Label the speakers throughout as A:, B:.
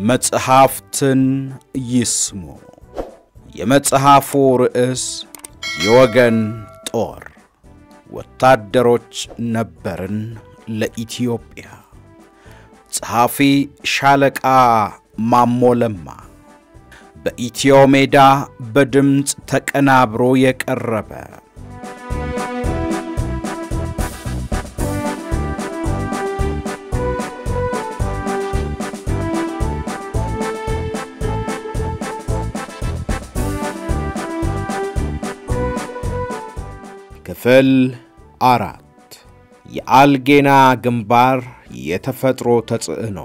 A: መጽሐፍትን ይስሙ የመጽሐፉ ርዕስ የወገን ጦር ወታደሮች ነበርን ለኢትዮጵያ ጸሐፊ ሻለቃ ማሞለማ በኢትዮ ሜዳ በድምጽ ተቀናብሮ የቀረበ ክፍል 4 የአልጌና ግንባር የተፈጥሮ ተጽዕኖ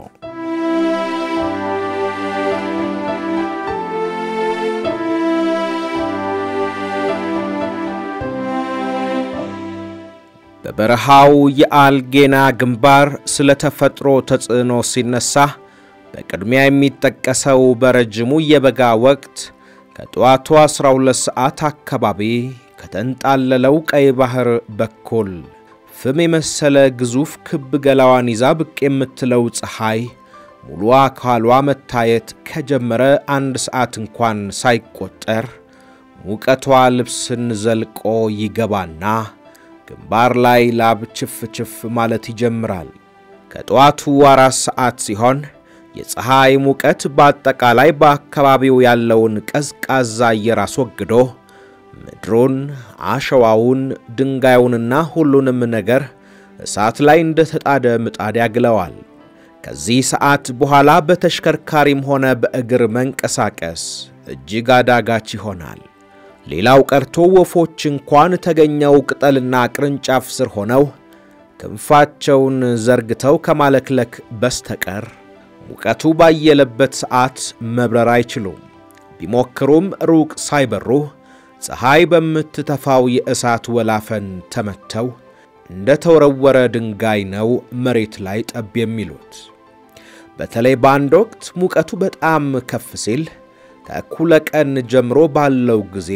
A: በበረሃው የአልጌና ግንባር ስለ ተፈጥሮ ተጽዕኖ ሲነሳ በቅድሚያ የሚጠቀሰው በረጅሙ የበጋ ወቅት ከጧቱ 12 ሰዓት አካባቢ ከተንጣለለው ቀይ ባህር በኩል ፍም የመሰለ ግዙፍ ክብ ገላዋን ይዛ ብቅ የምትለው ፀሐይ ሙሉ አካሏ መታየት ከጀመረ 1 ሰዓት እንኳን ሳይቆጠር ሙቀቷ ልብስን ዘልቆ ይገባና ግንባር ላይ ላብ ችፍችፍ ማለት ይጀምራል። ከጧቱ 4 ሰዓት ሲሆን የፀሐይ ሙቀት በአጠቃላይ በአካባቢው ያለውን ቀዝቃዛ አየር አስወግዶ ምድሩን አሸዋውን ድንጋዩንና ሁሉንም ነገር እሳት ላይ እንደተጣደ ምጣድ ያግለዋል። ከዚህ ሰዓት በኋላ በተሽከርካሪም ሆነ በእግር መንቀሳቀስ እጅግ አዳጋች ይሆናል። ሌላው ቀርቶ ወፎች እንኳን ተገኘው ቅጠልና ቅርንጫፍ ስር ሆነው ክንፋቸውን ዘርግተው ከማለክለክ በስተቀር ሙቀቱ ባየለበት ሰዓት መብረር አይችሉም። ቢሞክሩም ሩቅ ሳይበሩ ፀሐይ በምትተፋው የእሳት ወላፈን ተመተው እንደ ተወረወረ ድንጋይ ነው መሬት ላይ ጠብ የሚሉት። በተለይ በአንድ ወቅት ሙቀቱ በጣም ከፍ ሲል ከእኩለ ቀን ጀምሮ ባለው ጊዜ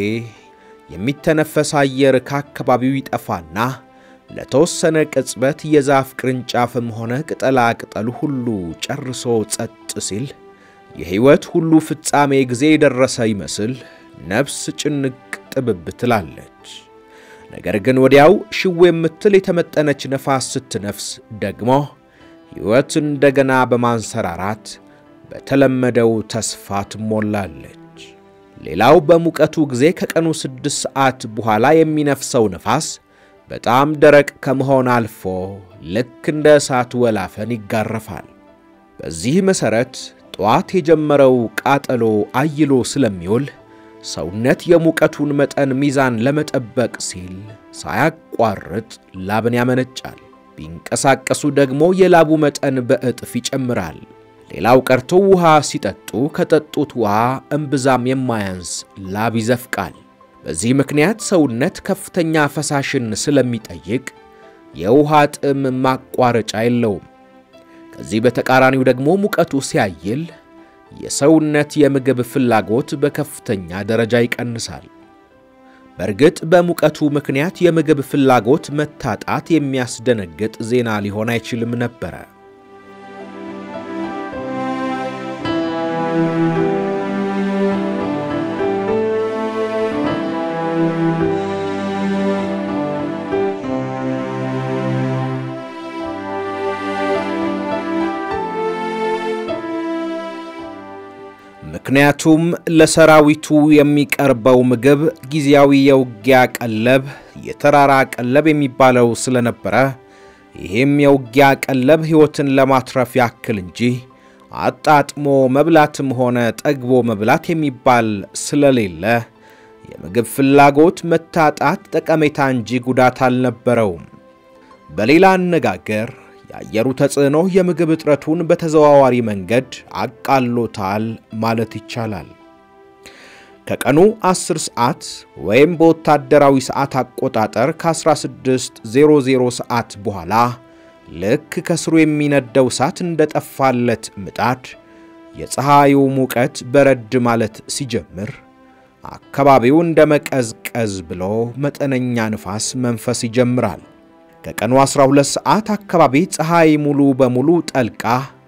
A: የሚተነፈስ አየር ከአካባቢው ይጠፋና ለተወሰነ ቅጽበት የዛፍ ቅርንጫፍም ሆነ ቅጠላ ቅጠሉ ሁሉ ጨርሶ ጸጥ ሲል የህይወት ሁሉ ፍጻሜ ጊዜ ደረሰ ይመስል ነፍስ ጭንቅ ጥብብ ትላለች። ነገር ግን ወዲያው ሽው የምትል የተመጠነች ነፋስ ስትነፍስ ደግሞ ህይወት እንደገና በማንሰራራት በተለመደው ተስፋ ትሞላለች። ሌላው በሙቀቱ ጊዜ ከቀኑ 6 ሰዓት በኋላ የሚነፍሰው ነፋስ በጣም ደረቅ ከመሆን አልፎ ልክ እንደ እሳት ወላፈን ይጋረፋል። በዚህ መሰረት ጧት የጀመረው ቃጠሎ አይሎ ስለሚውል ሰውነት የሙቀቱን መጠን ሚዛን ለመጠበቅ ሲል ሳያቋርጥ ላብን ያመነጫል። ቢንቀሳቀሱ ደግሞ የላቡ መጠን በእጥፍ ይጨምራል። ሌላው ቀርቶ ውሃ ሲጠጡ ከጠጡት ውሃ እምብዛም የማያንስ ላብ ይዘፍቃል። በዚህ ምክንያት ሰውነት ከፍተኛ ፈሳሽን ስለሚጠይቅ የውሃ ጥም ማቋረጫ የለውም። ከዚህ በተቃራኒው ደግሞ ሙቀቱ ሲያይል የሰውነት የምግብ ፍላጎት በከፍተኛ ደረጃ ይቀንሳል። በርግጥ በሙቀቱ ምክንያት የምግብ ፍላጎት መታጣት የሚያስደነግጥ ዜና ሊሆን አይችልም ነበር። ምክንያቱም ለሰራዊቱ የሚቀርበው ምግብ ጊዜያዊ የውጊያ ቀለብ የተራራ ቀለብ የሚባለው ስለነበረ ይሄም የውጊያ ቀለብ ህይወትን ለማትረፍ ያክል እንጂ አጣጥሞ መብላትም ሆነ ጠግቦ መብላት የሚባል ስለሌለ የምግብ ፍላጎት መታጣት ጠቀሜታ እንጂ ጉዳት አልነበረውም። በሌላ አነጋገር የአየሩ ተጽዕኖ የምግብ እጥረቱን በተዘዋዋሪ መንገድ አቃሎታል ማለት ይቻላል። ከቀኑ 10 ሰዓት ወይም በወታደራዊ ሰዓት አቆጣጠር ከ16:00 ሰዓት በኋላ ልክ ከስሩ የሚነደው እሳት እንደጠፋለት ምጣድ የፀሐዩ ሙቀት በረድ ማለት ሲጀምር አካባቢው እንደመቀዝቀዝ ብሎ መጠነኛ ንፋስ መንፈስ ይጀምራል። ከቀኑ 12 ሰዓት አካባቢ ፀሐይ ሙሉ በሙሉ ጠልቃ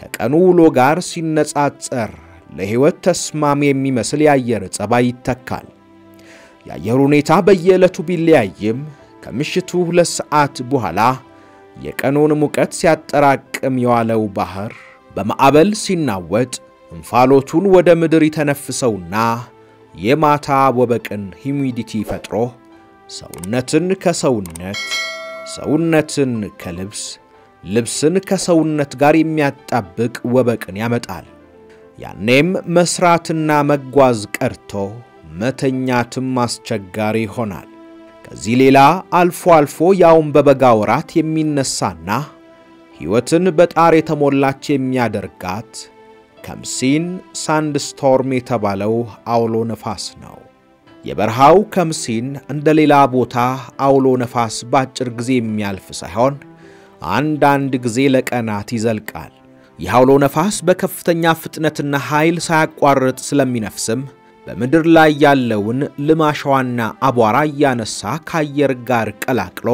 A: ከቀኑ ውሎ ጋር ሲነጻጸር ለህይወት ተስማሚ የሚመስል የአየር ጸባይ ይተካል። የአየር ሁኔታ በየዕለቱ ቢለያይም ከምሽቱ 2 ሰዓት በኋላ የቀኑን ሙቀት ሲያጠራቅም የዋለው ባህር በማዕበል ሲናወጥ እንፋሎቱን ወደ ምድር ይተነፍሰውና የማታ ወበቅን ሂዩሚዲቲ ፈጥሮ ሰውነትን ከሰውነት ሰውነትን ከልብስ ልብስን ከሰውነት ጋር የሚያጣብቅ ወበቅን ያመጣል። ያኔም መስራትና መጓዝ ቀርቶ መተኛትም አስቸጋሪ ይሆናል። ከዚህ ሌላ አልፎ አልፎ ያውም በበጋ ወራት የሚነሳና ህይወትን በጣር የተሞላች የሚያደርጋት ከምሲን ሳንድስቶርም የተባለው አውሎ ነፋስ ነው። የበረሃው ከምሲን እንደሌላ ቦታ አውሎ ነፋስ ባጭር ጊዜ የሚያልፍ ሳይሆን አንዳንድ ጊዜ ለቀናት ይዘልቃል። የአውሎ ነፋስ በከፍተኛ ፍጥነትና ኃይል ሳያቋርጥ ስለሚነፍስም በምድር ላይ ያለውን ልማሻዋና አቧራ ያነሳ ከአየር ጋር ቀላቅሎ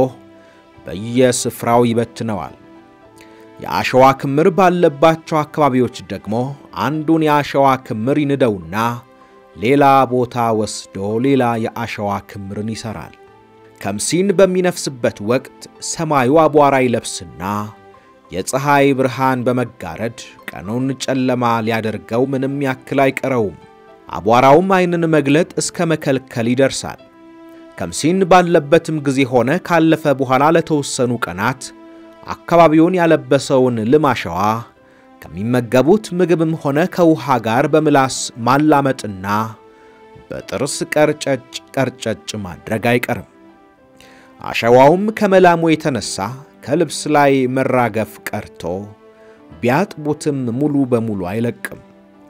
A: በየስፍራው ይበትነዋል። የአሸዋ ክምር ባለባቸው አካባቢዎች ደግሞ አንዱን የአሸዋ ክምር ይንደውና ሌላ ቦታ ወስዶ ሌላ የአሸዋ ክምርን ይሰራል። ከምሲን በሚነፍስበት ወቅት ሰማዩ አቧራ ይለብስና የፀሐይ ብርሃን በመጋረድ ቀኑን ጨለማ ሊያደርገው ምንም ያክል አይቀረውም። አቧራውም አይንን መግለጥ እስከ መከልከል ይደርሳል። ከምሲን ባለበትም ጊዜ ሆነ ካለፈ በኋላ ለተወሰኑ ቀናት አካባቢውን ያለበሰውን ልማሻዋ ከሚመገቡት ምግብም ሆነ ከውሃ ጋር በምላስ ማላመጥና በጥርስ ቀርጨጭ ማድረግ አይቀርም። አሸዋውም ከመላሙ የተነሳ ከልብስ ላይ መራገፍ ቀርቶ ቢያጥቡትም ሙሉ በሙሉ አይለቅም።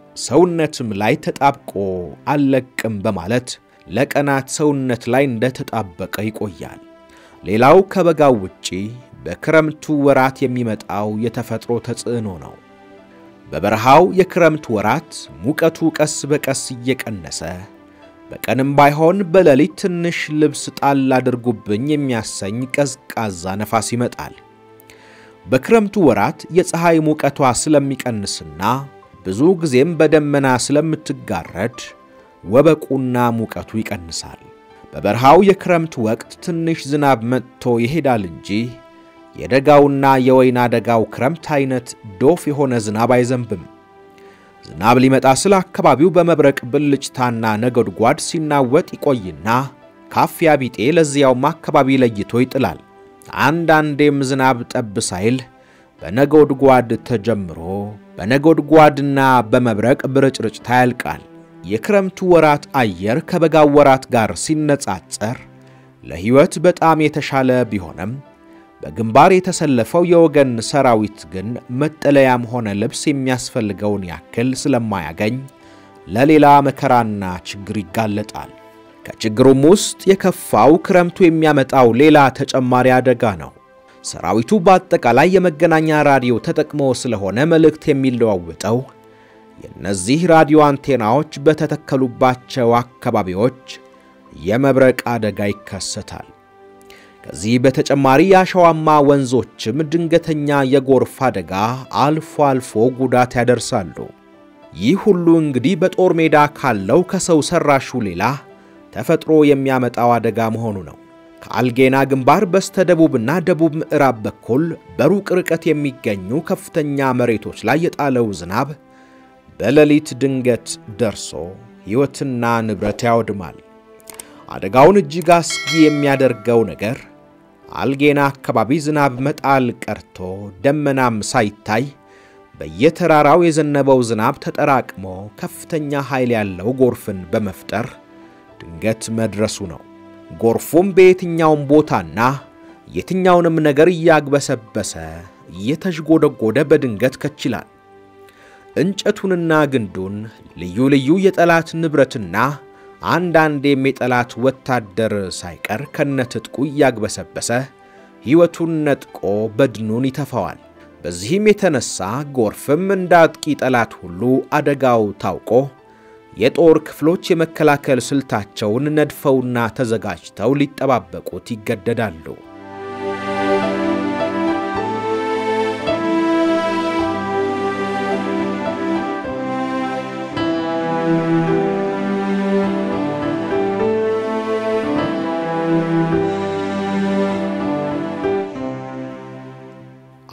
A: ሰውነትም ላይ ተጣብቆ አለቅም በማለት ለቀናት ሰውነት ላይ እንደተጣበቀ ይቆያል። ሌላው ከበጋው ውጪ በክረምቱ ወራት የሚመጣው የተፈጥሮ ተጽዕኖ ነው። በበረሃው የክረምቱ ወራት ሙቀቱ ቀስ በቀስ እየቀነሰ በቀንም ባይሆን በሌሊት ትንሽ ልብስ ጣል አድርጉብኝ የሚያሰኝ ቀዝቃዛ ነፋስ ይመጣል። በክረምቱ ወራት የፀሐይ ሙቀቷ ስለሚቀንስና ብዙ ጊዜም በደመና ስለምትጋረድ ወበቁና ሙቀቱ ይቀንሳል። በበረሃው የክረምት ወቅት ትንሽ ዝናብ መጥቶ ይሄዳል እንጂ የደጋውና የወይና ደጋው ክረምት አይነት ዶፍ የሆነ ዝናብ አይዘንብም። ዝናብ ሊመጣ ስለ አካባቢው በመብረቅ ብልጭታና ነጎድጓድ ሲናወጥ ይቆይና ካፊያ ቢጤ ለዚያውም አካባቢ ለይቶ ይጥላል። አንዳንዴም ዝናብ ጠብ ሳይል በነጎድጓድ ተጀምሮ በነጎድጓድና በመብረቅ ብርጭርጭታ ያልቃል። የክረምቱ ወራት አየር ከበጋው ወራት ጋር ሲነጻጸር ለህይወት በጣም የተሻለ ቢሆንም በግንባር የተሰለፈው የወገን ሰራዊት ግን መጠለያም ሆነ ልብስ የሚያስፈልገውን ያክል ስለማያገኝ ለሌላ መከራና ችግር ይጋለጣል። ከችግሩም ውስጥ የከፋው ክረምቱ የሚያመጣው ሌላ ተጨማሪ አደጋ ነው። ሰራዊቱ በአጠቃላይ የመገናኛ ራዲዮ ተጠቅሞ ስለሆነ መልእክት የሚለዋወጠው የነዚህ ራዲዮ አንቴናዎች በተተከሉባቸው አካባቢዎች የመብረቅ አደጋ ይከሰታል። ከዚህ በተጨማሪ ያሸዋማ ወንዞችም ድንገተኛ የጎርፍ አደጋ አልፎ አልፎ ጉዳት ያደርሳሉ። ይህ ሁሉ እንግዲህ በጦር ሜዳ ካለው ከሰው ሰራሹ ሌላ ተፈጥሮ የሚያመጣው አደጋ መሆኑ ነው። ከአልጌና ግንባር በስተደቡብና ደቡብ ምዕራብ በኩል በሩቅ ርቀት የሚገኙ ከፍተኛ መሬቶች ላይ የጣለው ዝናብ በሌሊት ድንገት ደርሶ ሕይወትና ንብረት ያወድማል። አደጋውን እጅግ አስጊ የሚያደርገው ነገር አልጌና አካባቢ ዝናብ መጣል ቀርቶ ደመናም ሳይታይ በየተራራው የዘነበው ዝናብ ተጠራቅሞ ከፍተኛ ኃይል ያለው ጎርፍን በመፍጠር ድንገት መድረሱ ነው። ጎርፉም በየትኛውም ቦታና የትኛውንም ነገር ያግበሰበሰ እየተሽጎደጎደ በድንገት ከችላል። እንጨቱንና ግንዱን ልዩ ልዩ የጠላት ንብረትና አንዳንዴም የጠላት ወታደር ሳይቀር ከነትጥቁ ያግበሰበሰ ሕይወቱን ነጥቆ በድኑን ይተፋዋል። በዚህም የተነሳ ጎርፍም እንዳጥቂ ጠላት ሁሉ አደጋው ታውቆ የጦር ክፍሎች የመከላከል ስልታቸውን ነድፈውና ተዘጋጅተው ሊጠባበቁት ይገደዳሉ።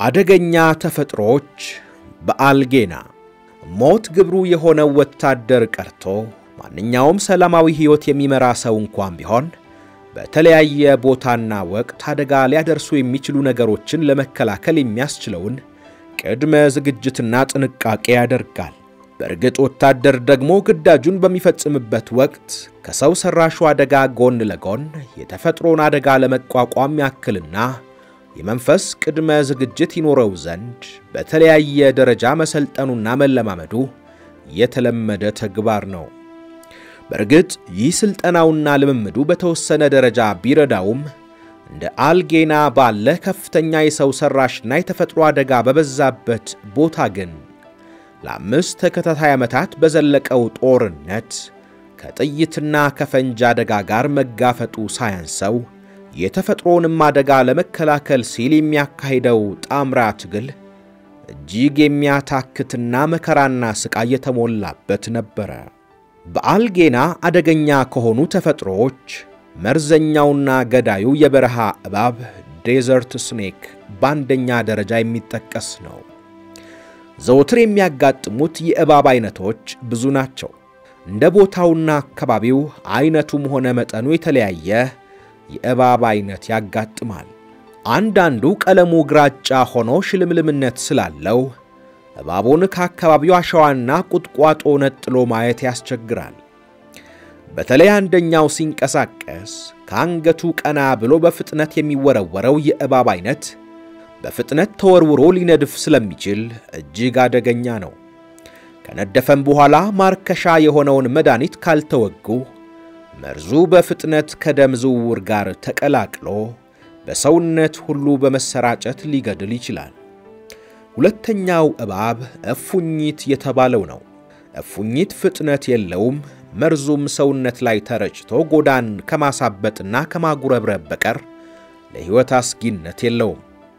A: አደገኛ ተፈጥሮች በአልጌና ሞት ግብሩ የሆነው ወታደር ቀርቶ ማንኛውም ሰላማዊ ህይወት የሚመራ ሰው እንኳን ቢሆን በተለያየ ቦታና ወቅት አደጋ ሊያደርሱ የሚችሉ ነገሮችን ለመከላከል የሚያስችለውን ቅድመ ዝግጅትና ጥንቃቄ ያደርጋል። በርግጥ ወታደር ደግሞ ግዳጁን በሚፈጽምበት ወቅት ከሰው ሰራሹ አደጋ ጎን ለጎን የተፈጥሮን አደጋ ለመቋቋም ያክልና የመንፈስ ቅድመ ዝግጅት ይኖረው ዘንድ በተለያየ ደረጃ መሰልጠኑና መለማመዱ የተለመደ ተግባር ነው። በርግጥ ይህ ስልጠናውና ልምምዱ በተወሰነ ደረጃ ቢረዳውም እንደ አልጌና ባለ ከፍተኛ የሰው ሰራሽና የተፈጥሮ አደጋ በበዛበት ቦታ ግን ለአምስት ተከታታይ ዓመታት በዘለቀው ጦርነት ከጥይትና ከፈንጅ አደጋ ጋር መጋፈጡ ሳያንሰው የተፈጥሮንም አደጋ ለመከላከል ሲል የሚያካሂደው ጣምራ ትግል እጅግ የሚያታክትና መከራና ስቃይ የተሞላበት ነበር። በአልጌና አደገኛ ከሆኑ ተፈጥሮች መርዘኛውና ገዳዩ የበረሃ እባብ ዴዘርት ስኔክ በአንደኛ ደረጃ የሚጠቀስ ነው። ዘወትር የሚያጋጥሙት የእባብ አይነቶች ብዙ ናቸው። እንደ ቦታውና አካባቢው አይነቱም ሆነ መጠኑ የተለያየ የእባብ አይነት ያጋጥማል። አንዳንዱ ቀለሙ ግራጫ ሆኖ ሽልምልምነት ስላለው እባቡን ከአካባቢው አሸዋና ቁጥቋጦ ነጥሎ ማየት ያስቸግራል። በተለይ አንደኛው ሲንቀሳቀስ ከአንገቱ ቀና ብሎ በፍጥነት የሚወረወረው የእባብ አይነት በፍጥነት ተወርውሮ ሊነድፍ ስለሚችል እጅግ አደገኛ ነው። ከነደፈም በኋላ ማርከሻ የሆነውን መድኃኒት ካልተወጉ መርዙ በፍጥነት ከደም ዝውውር ጋር ተቀላቅሎ በሰውነት ሁሉ በመሰራጨት ሊገድል ይችላል። ሁለተኛው እባብ እፉኝት የተባለው ነው። እፉኝት ፍጥነት የለውም። መርዙም ሰውነት ላይ ተረጭቶ ጎዳን ከማሳበጥና ከማጉረብረብ በቀር ለሕይወት አስጊነት የለውም።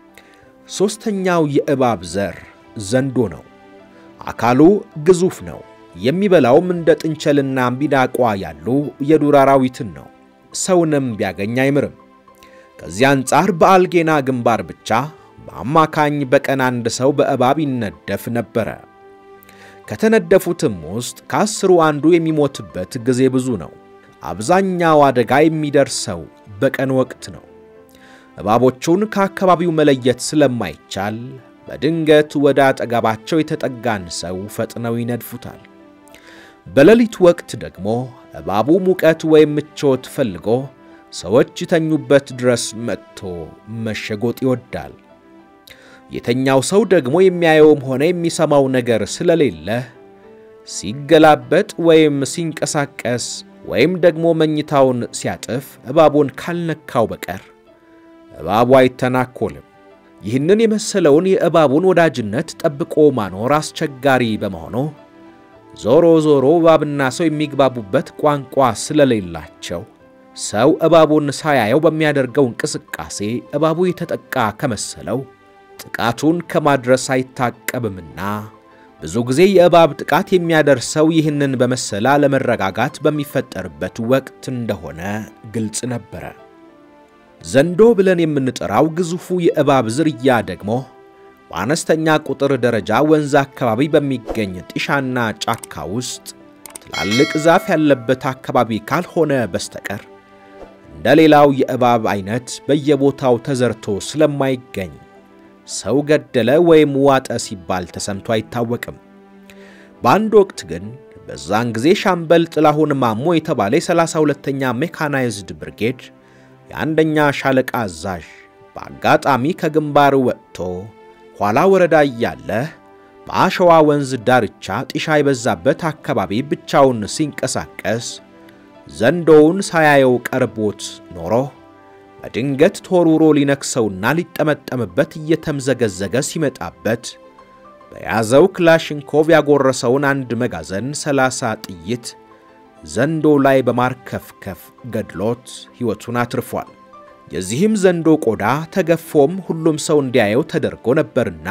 A: ሶስተኛው የእባብ ዘር ዘንዶ ነው። አካሉ ግዙፍ ነው። የሚበላውም እንደ ጥንቸልና ቢዳቋ ያሉ የዱር አራዊትን ነው። ሰውንም ቢያገኝ አይምርም። ከዚህ አንጻር በአልጌና ግንባር ብቻ በአማካኝ በቀን አንድ ሰው በእባብ ይነደፍ ነበር። ከተነደፉትም ውስጥ ከ10 አንዱ የሚሞትበት ጊዜ ብዙ ነው። አብዛኛው አደጋ የሚደርሰው በቀን ወቅት ነው። እባቦቹን ከአካባቢው መለየት ስለማይቻል በድንገት ወደ አጠገባቸው የተጠጋን ሰው ፈጥነው ይነድፉታል። በሌሊት ወቅት ደግሞ እባቡ ሙቀት ወይም ምቾት ፈልጎ ሰዎች የተኙበት ድረስ መጥቶ መሸጎጥ ይወዳል። የተኛው ሰው ደግሞ የሚያየውም ሆነ የሚሰማው ነገር ስለሌለ ሲገላበጥ ወይም ሲንቀሳቀስ ወይም ደግሞ መኝታውን ሲያጥፍ እባቡን ካልነካው በቀር እባቡ አይተናኮልም። ይህንን የመሰለውን የእባቡን ወዳጅነት ጠብቆ ማኖር አስቸጋሪ በመሆኑ ዞሮ እባብና ሰው የሚግባቡበት ቋንቋ ስለሌላቸው ሰው እባቡን ሳያየው በሚያደርገው እንቅስቃሴ እባቡ የተጠቃ ከመሰለው ጥቃቱን ከማድረስ አይታቀብምና ብዙ ጊዜ የእባብ ጥቃት የሚያደርሰው ይህንን በመሰላ ለመረጋጋት በሚፈጠርበት ወቅት እንደሆነ ግልጽ ነበር። ዘንዶ ብለን የምንጠራው ግዙፉ የእባብ ዝርያ ደግሞ በአነስተኛ ቁጥር ደረጃ ወንዝ አካባቢ በሚገኝ ጢሻና ጫካ ውስጥ ትላልቅ ዛፍ ያለበት አካባቢ ካልሆነ በስተቀር እንደሌላው የእባብ አይነት በየቦታው ተዘርቶ ስለማይገኝ ሰው ገደለ ወይም ዋጠ ሲባል ተሰምቶ አይታወቅም። በአንድ ወቅት ግን በዛን ጊዜ ሻምበል ጥላሁን ማሞ የተባለ 32ኛ ሜካናይዝድ ብርጌድ የአንደኛ ሻለቃ አዛዥ በአጋጣሚ ከግንባር ወጥቶ ኋላ ወረዳ ያለ በአሸዋ ወንዝ ዳርቻ ጢሻ የበዛበት አካባቢ ብቻውን ሲንቀሳቀስ ዘንዶውን ሳያየው ቀርቦት ኖሮ በድንገት ተወርውሮ ሊነክሰውና ሊጠመጠምበት እየተምዘገዘገ ሲመጣበት በያዘው ክላሽንኮቭ ያጎረሰውን አንድ መጋዘን 30 ጥይት ዘንዶ ላይ በማርከፍከፍ ገድሎት ሕይወቱን አትርፏል። የዚህም ዘንዶ ቆዳ ተገፎም ሁሉም ሰው እንዲያየው ተደርጎ ነበርና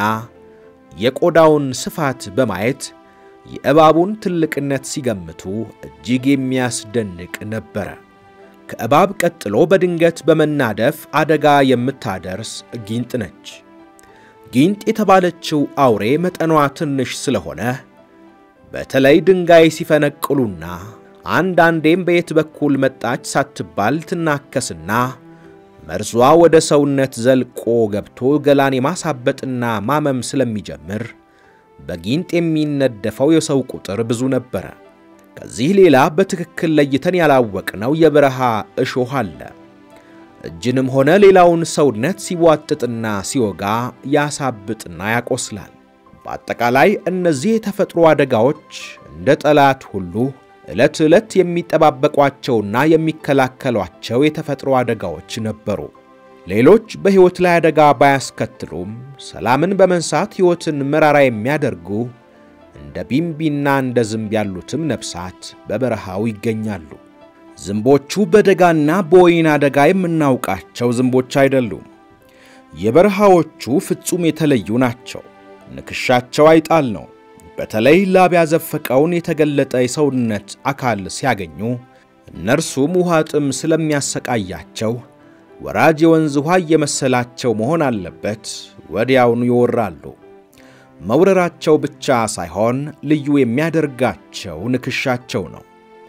A: የቆዳውን ስፋት በማየት የእባቡን ትልቅነት ሲገምቱ እጅግ የሚያስደንቅ ነበር። ከእባብ ቀጥሎ በድንገት በመናደፍ አደጋ የምታደርስ ጊንጥ ነች። ጊንጥ የተባለችው አውሬ መጠኗ ትንሽ ስለሆነ በተለይ ድንጋይ ሲፈነቅሉና አንዳንዴም በየት በኩል መጣች ሳትባል ትናከስና መርዟ ወደ ሰውነት ዘልቆ ገብቶ ገላን የማሳበጥና ማመም ስለሚጀምር በጊንጥ የሚነደፈው የሰው ቁጥር ብዙ ነበር። ከዚህ ሌላ በትክክል ለይተን ያላወቅነው የበረሃ እሾህ አለ። እጅንም ሆነ ሌላውን ሰውነት ሲዋጥጥና ሲወጋ ያሳብጥና ያቆስላል። በአጠቃላይ እነዚህ የተፈጥሮ አደጋዎች እንደ ጠላት ሁሉ ዕለት ዕለት የሚጠባበቋቸውና የሚከላከሏቸው የተፈጥሮ አደጋዎች ነበሩ። ሌሎች በሕይወት ላይ አደጋ ባያስከትሉም ሰላምን በመንሳት ሕይወትን መራራ የሚያደርጉ እንደ ቢምቢና እንደ ዝንብ ያሉትም ነፍሳት በበረሃው ይገኛሉ። ዝንቦቹ በደጋና በወይና አደጋ የምናውቃቸው ዝንቦች አይደሉም። የበረሃዎቹ ፍጹም የተለዩ ናቸው። ንክሻቸው አይጣል ነው። በተለይ ላብ ያዘፈቀውን የተገለጠ የሰውነት አካል ሲያገኙ እነርሱም ውሃ ጥም ስለሚያሰቃያቸው ወራጅ የወንዝ ውሃ እየመሰላቸው መሆን አለበት ወዲያውኑ ይወራሉ። መውረራቸው ብቻ ሳይሆን ልዩ የሚያደርጋቸው ንክሻቸው ነው።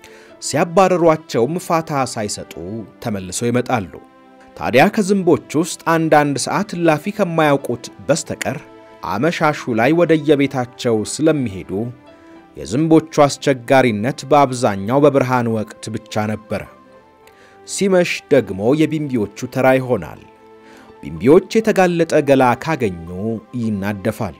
A: ሲያባረሯቸውም ፋታ ሳይሰጡ ተመልሰው ይመጣሉ። ታዲያ ከዝንቦች ውስጥ አንዳንድ ሰዓት ላፊ ከማያውቁት በስተቀር አመሻሹ ላይ ወደ የቤታቸው ስለሚሄዱ የዝንቦቹ አስቸጋሪነት በአብዛኛው በብርሃን ወቅት ብቻ ነበር። ሲመሽ ደግሞ የቢምቢዎቹ ተራ ይሆናል። ቢምቢዎች የተጋለጠ ገላ ካገኙ ይናደፋሉ።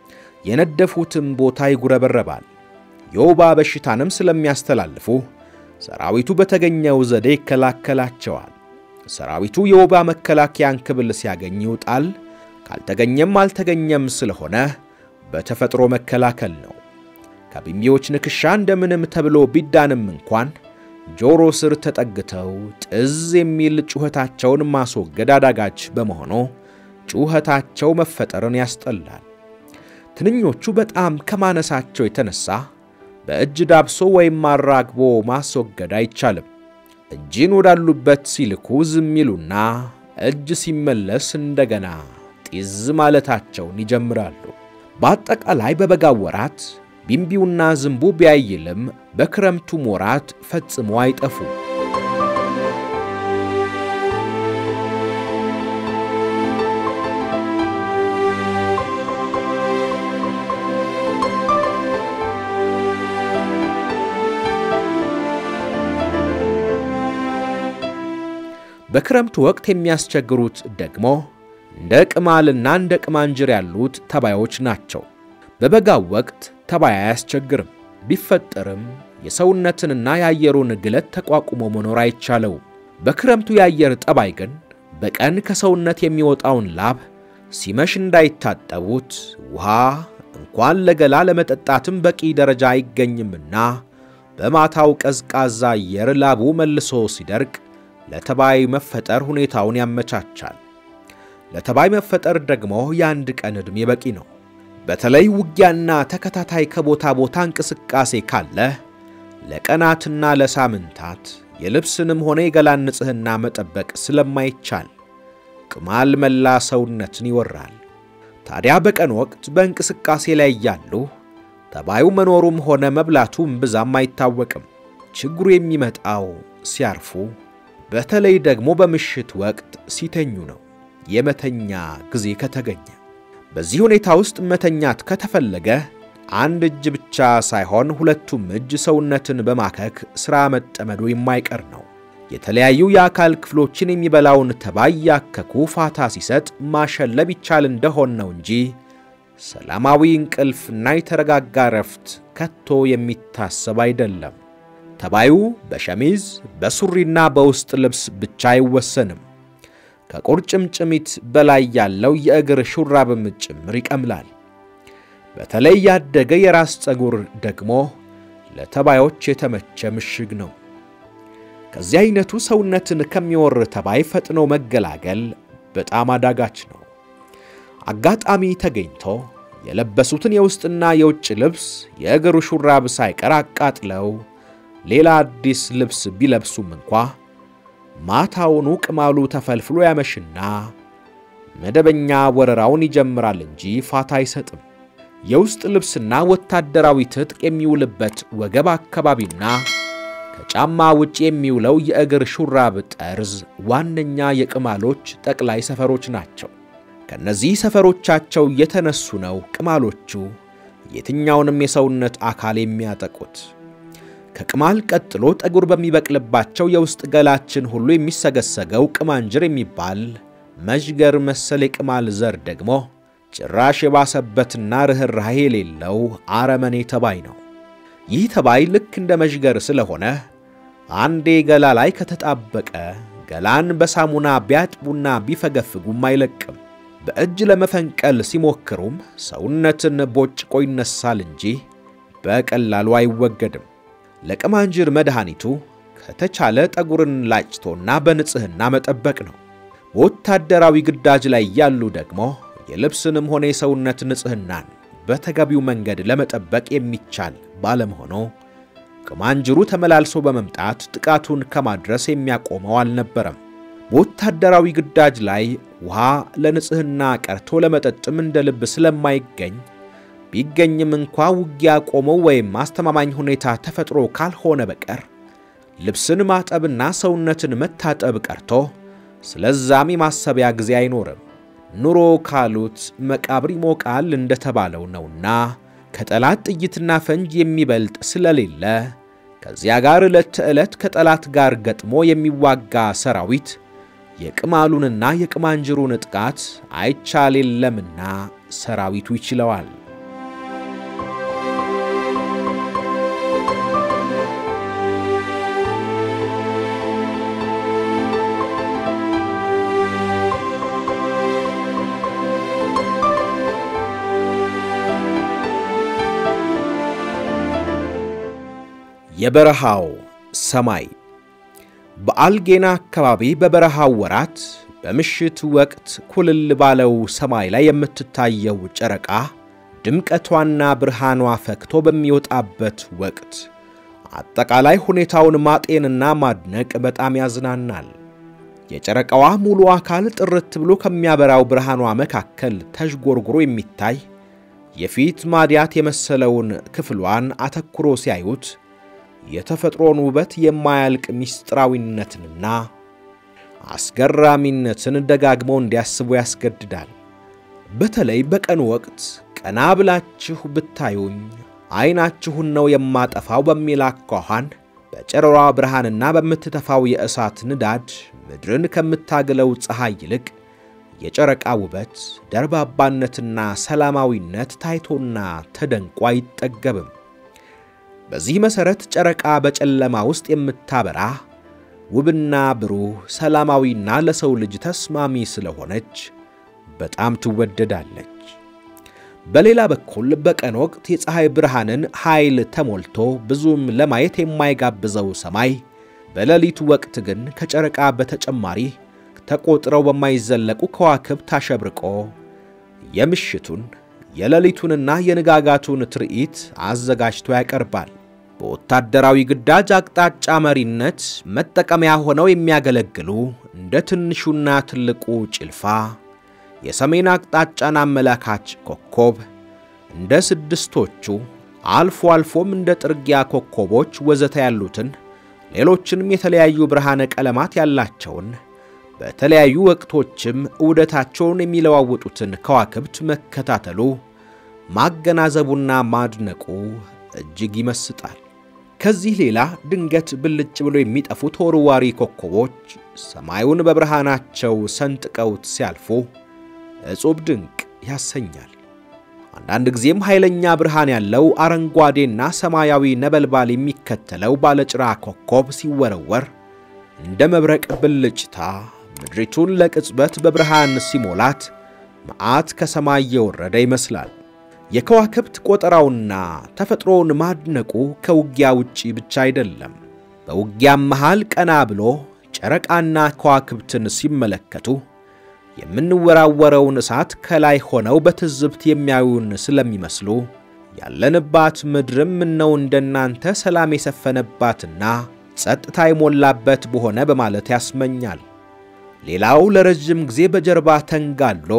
A: የነደፉትም ቦታ ይጉረበረባል። የወባ በሽታንም ስለሚያስተላልፉ ሰራዊቱ በተገኘው ዘዴ ይከላከላቸዋል። ሰራዊቱ የወባ መከላከያን ክብል ሲያገኝ ይውጣል። ካልተገኘም አልተገኘም ስለሆነ በተፈጥሮ መከላከል ነው። ከቢምቢዎች ንክሻ እንደምንም ተብሎ ቢዳንም እንኳን ጆሮ ስር ተጠግተው ጥዝ የሚል ጩኸታቸውን ማስወገድ አዳጋች በመሆኑ ጩኸታቸው መፈጠርን ያስጠላል። ትንኞቹ በጣም ከማነሳቸው የተነሳ በእጅ ዳብሶ ወይም አራግቦ ማስወገድ አይቻልም። እጅን ወዳሉበት ሲልኩ ዝም ይሉና እጅ ሲመለስ እንደገና ጢዝ ማለታቸውን ይጀምራሉ። በአጠቃላይ በበጋው ወራት ቢምቢውና ዝንቡ ቢያይልም በክረምቱ ወራት ፈጽሞ አይጠፉ። በክረምቱ ወቅት የሚያስቸግሩት ደግሞ እንደ ቅማልና እንደ ቅማንጅር ያሉት ተባዮች ናቸው። በበጋው ወቅት ተባይ አያስቸግርም። ቢፈጠርም የሰውነትንና የአየሩን ግለት ተቋቁሞ መኖር አይቻለው። በክረምቱ የአየር ጠባይ ግን በቀን ከሰውነት የሚወጣውን ላብ ሲመሽ እንዳይታጠቡት ውሃ እንኳን ለገላ ለመጠጣትም በቂ ደረጃ አይገኝምና በማታው ቀዝቃዛ አየር ላቡ መልሶ ሲደርቅ ለተባይ መፈጠር ሁኔታውን ያመቻቻል። ለተባይ መፈጠር ደግሞ የአንድ ቀን ዕድሜ በቂ ነው። በተለይ ውጊያና ተከታታይ ከቦታ ቦታ እንቅስቃሴ ካለ ለቀናትና ለሳምንታት የልብስንም ሆነ የገላን ንጽህና መጠበቅ ስለማይቻል ቅማል መላ ሰውነትን ይወራል። ታዲያ በቀን ወቅት በእንቅስቃሴ ላይ ያሉ ተባዩ መኖሩም ሆነ መብላቱም ብዛም አይታወቅም። ችግሩ የሚመጣው ሲያርፉ በተለይ ደግሞ በምሽት ወቅት ሲተኙ ነው። የመተኛ ጊዜ ከተገኘ በዚህ ሁኔታ ውስጥ መተኛት ከተፈለገ አንድ እጅ ብቻ ሳይሆን ሁለቱም እጅ ሰውነትን በማከክ ስራ መጠመዱ የማይቀር ነው። የተለያዩ የአካል ክፍሎችን የሚበላውን ተባይ ያከኩ ፋታ ሲሰጥ ማሸለብ ይቻል እንደሆነ ነው እንጂ ሰላማዊ እንቅልፍና የተረጋጋ ረፍት ከቶ የሚታሰብ አይደለም። ተባዩ በሸሚዝ በሱሪና በውስጥ ልብስ ብቻ አይወሰንም። ከቁርጭምጭሚት በላይ ያለው የእግር ሹራብም ጭምር ይቀምላል። በተለይ ያደገ የራስ ጸጉር ደግሞ ለተባዮች የተመቸ ምሽግ ነው። ከዚህ አይነቱ ሰውነትን ከሚወር ተባይ ፈጥኖ መገላገል በጣም አዳጋች ነው። አጋጣሚ ተገኝቶ የለበሱትን የውስጥና የውጭ ልብስ የእግር ሹራብ ሳይቀር አቃጥለው ሌላ አዲስ ልብስ ቢለብሱም እንኳን ማታውኑ ቅማሉ ተፈልፍሎ ያመሽና መደበኛ ወረራውን ይጀምራል እንጂ ፋታ አይሰጥም። የውስጥ ልብስና ወታደራዊ ትጥቅ የሚውልበት ወገብ አካባቢና ከጫማ ውጪ የሚውለው የእግር ሹራብ ጠርዝ ዋነኛ የቅማሎች ጠቅላይ ሰፈሮች ናቸው። ከነዚህ ሰፈሮቻቸው የተነሱ ነው ቅማሎቹ የትኛውንም የሰውነት አካል የሚያጠቁት። ከቅማል ቀጥሎ ጠጉር በሚበቅልባቸው የውስጥ ገላችን ሁሉ የሚሰገሰገው ቅማንጅር የሚባል መዥገር መሰል የቅማል ዘር ደግሞ ጭራሽ የባሰበትና ርህራሄ የሌለው አረመኔ ተባይ ነው። ይህ ተባይ ልክ እንደ መዥገር ስለሆነ አንዴ ገላ ላይ ከተጣበቀ ገላን በሳሙና ቢያጥቡና ቢፈገፍጉም አይለቅም። በእጅ ለመፈንቀል ሲሞክሩም ሰውነትን ቦጭቆ ይነሳል እንጂ በቀላሉ አይወገድም። ለቅማንጅር መድኃኒቱ ከተቻለ ጠጉርን ላጭቶና በንጽህና መጠበቅ ነው። በወታደራዊ ግዳጅ ላይ ያሉ ደግሞ የልብስንም ሆነ የሰውነት ንጽህናን በተገቢው መንገድ ለመጠበቅ የሚቻል ባለመሆኑ ቅማንጅሩ ተመላልሶ በመምጣት ጥቃቱን ከማድረስ የሚያቆመው አልነበረም። በወታደራዊ ግዳጅ ላይ ውሃ ለንጽህና ቀርቶ ለመጠጥም እንደ ልብ ስለማይገኝ ቢገኝም እንኳ ውጊያ ቆመው ወይም አስተማማኝ ሁኔታ ተፈጥሮ ካልሆነ በቀር ልብስን ማጠብና ሰውነትን መታጠብ ቀርቶ ስለዛም ማሰቢያ ጊዜ አይኖርም። ኑሮ ካሉት መቃብር ይሞቃል እንደተባለው ነውና ከጠላት ጥይትና ፈንጅ የሚበልጥ ስለሌለ ከዚያ ጋር ለተዕለት ከጠላት ጋር ገጥሞ የሚዋጋ ሰራዊት የቅማሉንና የቅማንጅሩን ጥቃት አይቻል የለምና ሰራዊቱ ይችላል። የበረሃው ሰማይ በአልጌና አካባቢ በበረሃው ወራት በምሽት ወቅት ኩልል ባለው ሰማይ ላይ የምትታየው ጨረቃ ድምቀቷና ብርሃኗ ፈክቶ በሚወጣበት ወቅት አጠቃላይ ሁኔታውን ማጤንና ማድነቅ በጣም ያዝናናል። የጨረቃዋ ሙሉ አካል ጥርት ብሎ ከሚያበራው ብርሃኗ መካከል ተዥጎርጉሮ የሚታይ የፊት ማዲያት የመሰለውን ክፍሏን አተኩሮ ሲያዩት የተፈጥሮን ውበት የማያልቅ ሚስጥራዊነትንና አስገራሚነትን ደጋግሞ እንዲያስቡ ያስገድዳል። በተለይ በቀን ወቅት ቀና ብላችሁ ብታዩኝ አይናችሁን ነው የማጠፋው በሚል አኳኋን በጨረሯ ብርሃንና በምትተፋው የእሳት ንዳድ ምድርን ከምታገለው ፀሐይ ይልቅ የጨረቃ ውበት ደርባባነትና ሰላማዊነት ታይቶና ተደንቆ አይጠገብም። በዚህ መሰረት ጨረቃ በጨለማ ውስጥ የምታበራ ውብና ብሩህ ሰላማዊና ለሰው ልጅ ተስማሚ ስለሆነች በጣም ትወደዳለች። በሌላ በኩል በቀን ወቅት የፀሐይ ብርሃንን ኃይል ተሞልቶ ብዙም ለማየት የማይጋብዘው ሰማይ በሌሊቱ ወቅት ግን ከጨረቃ በተጨማሪ ተቆጥረው በማይዘለቁ ከዋክብት አሸብርቆ የምሽቱን የሌሊቱንና የንጋጋቱን ትርኢት አዘጋጅቶ ያቀርባል። በወታደራዊ ግዳጅ አቅጣጫ መሪነት መጠቀሚያ ሆነው የሚያገለግሉ እንደ ትንሹና ትልቁ ጭልፋ የሰሜን አቅጣጫን አመላካች ኮከብ እንደ ስድስቶቹ አልፎ አልፎም እንደ ጥርጊያ ኮከቦች ወዘተ ያሉትን ሌሎችንም የተለያዩ ብርሃነ ቀለማት ያላቸውን በተለያዩ ወቅቶችም ዑደታቸውን የሚለዋወጡትን ከዋክብት መከታተሉ ማገናዘቡና ማድነቁ እጅግ ይመስጣል። ከዚህ ሌላ ድንገት ብልጭ ብሎ የሚጠፉት ተወርዋሪ ኮከቦች ሰማዩን በብርሃናቸው ሰንጥቀውት ሲያልፉ እጹብ ድንቅ ያሰኛል። አንዳንድ ጊዜም ኃይለኛ ብርሃን ያለው አረንጓዴና ሰማያዊ ነበልባል የሚከተለው ባለጭራ ኮከብ ሲወረወር እንደ መብረቅ ብልጭታ ምድሪቱን ለቅጽበት በብርሃን ሲሞላት መዓት ከሰማይ የወረደ ይመስላል። የከዋክብት ቆጠራውና ተፈጥሮን ማድነቁ ከውጊያ ውጪ ብቻ አይደለም። በውጊያም መሃል ቀና ብሎ ጨረቃና ከዋክብትን ሲመለከቱ የምንወራወረውን እሳት ከላይ ሆነው በትዝብት የሚያዩን ስለሚመስሉ ያለንባት ምድርም ነው እንደናንተ ሰላም የሰፈነባትና ጸጥታ የሞላበት በሆነ በማለት ያስመኛል። ሌላው ለረጅም ጊዜ በጀርባ ተንጋሎ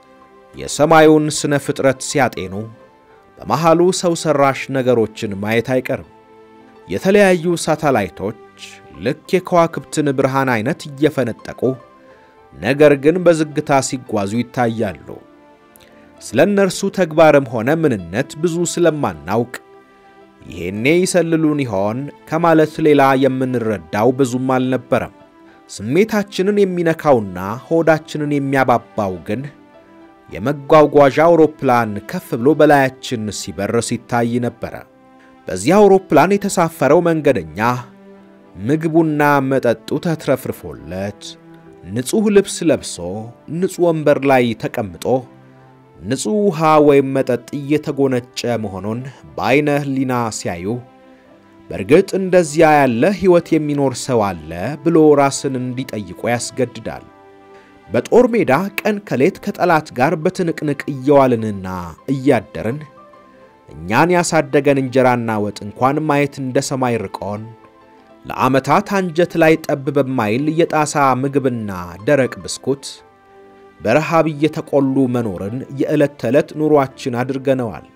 A: የሰማዩን ስነ ፍጥረት ሲያጤኑ በመሃሉ ሰው ሰራሽ ነገሮችን ማየት አይቀርም። የተለያዩ ሳተላይቶች ልክ የከዋክብትን ብርሃን አይነት እየፈነጠቁ ነገር ግን በዝግታ ሲጓዙ ይታያሉ። ስለነርሱ ተግባርም ሆነ ምንነት ብዙ ስለማናውቅ ይሄኔ ይሰልሉን ይሆን ከማለት ሌላ የምንረዳው ብዙም አልነበረም። ስሜታችንን የሚነካውና ሆዳችንን የሚያባባው ግን የመጓጓዣ አውሮፕላን ከፍ ብሎ በላያችን ሲበር ሲታይ ነበር። በዚህ አውሮፕላን የተሳፈረው መንገደኛ ምግቡና መጠጡ ተትረፍርፎለት ንጹህ ልብስ ለብሶ ንጹህ ወንበር ላይ ተቀምጦ ንጹህ ውሃ ወይም መጠጥ እየተጎነጨ መሆኑን በአይነ ህሊና ሲያዩ በርግጥ እንደዚያ ያለ ህይወት የሚኖር ሰው አለ ብሎ ራስን እንዲጠይቁ ያስገድዳል። በጦር ሜዳ ቀን ከሌት ከጠላት ጋር በትንቅንቅ እየዋልንና እያደርን እኛን ያሳደገን እንጀራና ወጥ እንኳን ማየት እንደ ሰማይ ርቆን ለዓመታት አንጀት ላይ ጠብ በማይል የጣሳ ምግብና ደረቅ ብስኩት በረሃብ እየተቆሉ መኖርን የዕለት ተዕለት ኑሯችን አድርገነዋል።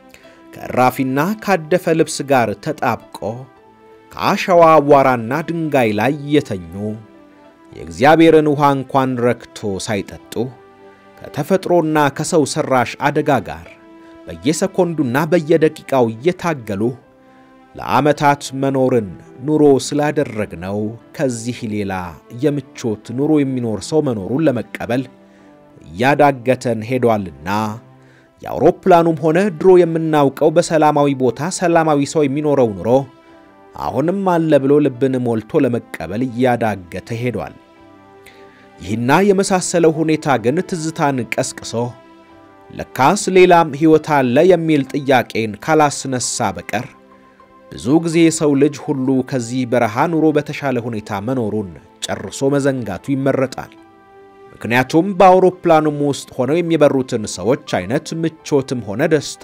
A: ከራፊና ካደፈ ልብስ ጋር ተጣብቆ ከአሸዋ አቧራና ድንጋይ ላይ የተኙ የእግዚአብሔርን ውሃ እንኳን ረክቶ ሳይጠጡ ከተፈጥሮና ከሰው ሰራሽ አደጋ ጋር በየሰኮንዱና በየደቂቃው እየታገሉ ለዓመታት መኖርን ኑሮ ስላደረግነው ከዚህ ሌላ የምቾት ኑሮ የሚኖር ሰው መኖሩን ለመቀበል ያዳገተን ሄዷልና የአውሮፕላኑም ሆነ ድሮ የምናውቀው በሰላማዊ ቦታ ሰላማዊ ሰው የሚኖረው ኑሮ አሁንም አለ ብሎ ልብን ሞልቶ ለመቀበል ያዳገተ ሄዷል። ይህና የመሳሰለው ሁኔታ ግን ትዝታን ቀስቅሶ ለካስ ሌላም ህይወት አለ የሚል ጥያቄን ካላስነሳ በቀር ብዙ ጊዜ ሰው ልጅ ሁሉ ከዚህ በረሃ ኑሮ በተሻለ ሁኔታ መኖሩን ጨርሶ መዘንጋቱ ይመረጣል። ምክንያቱም በአውሮፕላኑም ውስጥ ሆነው የሚበሩትን ሰዎች አይነት ምቾትም ሆነ ደስታ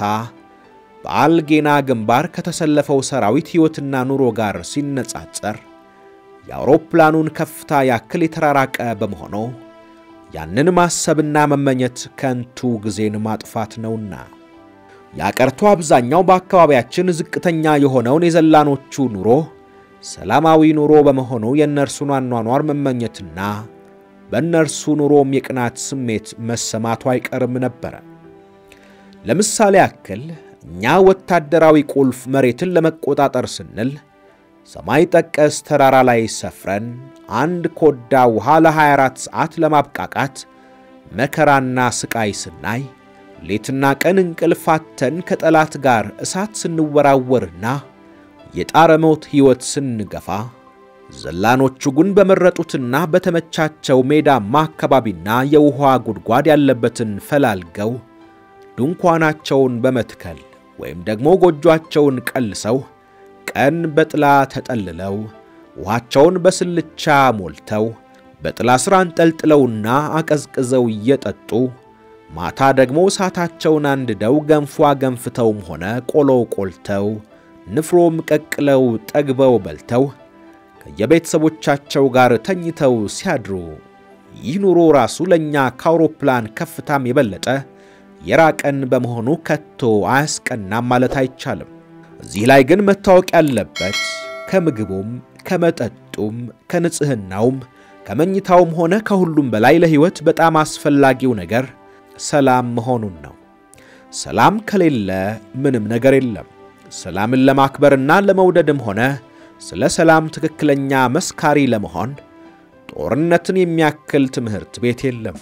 A: በአልጌና ግንባር ከተሰለፈው ሰራዊት ህይወትና ኑሮ ጋር ሲነጻጸር የአውሮፕላኑን ከፍታ ያክል የተራራቀ በመሆኑ ያንን ማሰብና መመኘት ከንቱ ጊዜን ማጥፋት ነውና ያቀርቶ አብዛኛው በአካባቢያችን ዝቅተኛ የሆነውን የዘላኖቹ ኑሮ ሰላማዊ ኑሮ በመሆኑ የነርሱን አኗኗር መመኘትና በእነርሱ ኑሮም የቅናት ስሜት መሰማቱ አይቀርም ነበር። ለምሳሌ ያክል እኛ ወታደራዊ ቁልፍ መሬትን ለመቆጣጠር ስንል ሰማይ ጠቀስ ተራራ ላይ ሰፍረን አንድ ኮዳ ውሃ ለ24 ሰዓት ለማብቃቃት መከራና ስቃይ ስናይ ሌትና ቀን እንቅልፋተን ከጠላት ጋር እሳት ስንወራወርና የጣረሞት ህይወት ስንገፋ ዘላኖቹ ግን በመረጡትና በተመቻቸው ሜዳማ አካባቢና የውሃ ጉድጓድ ያለበትን ፈላልገው ድንኳናቸውን በመትከል ወይም ደግሞ ጎጆአቸውን ቀልሰው ቀን በጥላ ተጠልለው ውሃቸውን በስልቻ ሞልተው በጥላ ስር አንጠልጥለውና አቀዝቅዘው እየጠጡ ማታ ደግሞ እሳታቸውን አንድደው ገንፏ ገንፍተውም ሆነ ቆሎ ቆልተው ንፍሮም ቀቅለው ጠግበው በልተው ከየቤተሰቦቻቸው ጋር ተኝተው ሲያድሩ ይህ ኑሮ ራሱ ለኛ ከአውሮፕላን ከፍታም የበለጠ የራቀን በመሆኑ ከቶ አያስቀናም ማለት አይቻልም። እዚህ ላይ ግን መታወቅ ያለበት ከምግቡም ከመጠጡም ከንጽህናውም ከመኝታውም ሆነ ከሁሉም በላይ ለህይወት በጣም አስፈላጊው ነገር ሰላም መሆኑን ነው። ሰላም ከሌለ ምንም ነገር የለም። ሰላምን ለማክበርና ለመውደድም ሆነ ስለ ሰላም ትክክለኛ መስካሪ ለመሆን ጦርነትን የሚያክል ትምህርት ቤት የለም።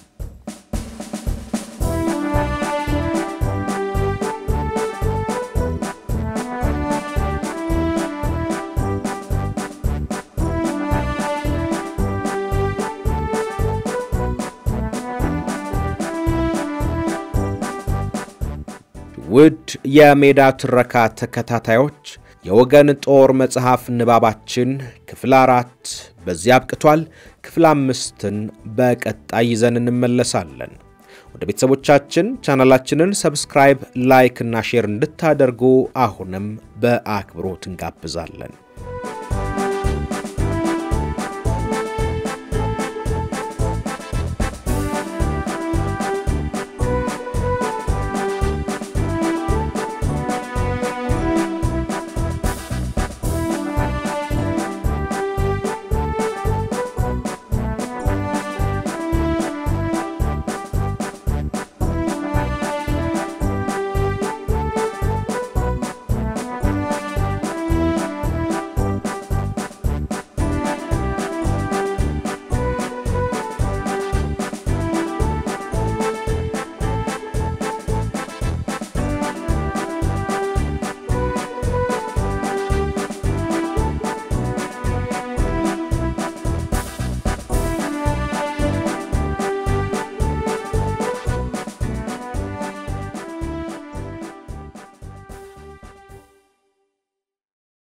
A: ውድ የሜዳ ትረካ ተከታታዮች የወገን ጦር መጽሐፍ ንባባችን ክፍል 4 በዚያ አብቅቷል። ክፍል 5ን በቀጣይ ይዘን እንመለሳለን። ወደ ቤተሰቦቻችን ቻናላችንን ሰብስክራይብ፣ ላይክ እና ሼር እንድታደርጉ አሁንም በአክብሮት እንጋብዛለን።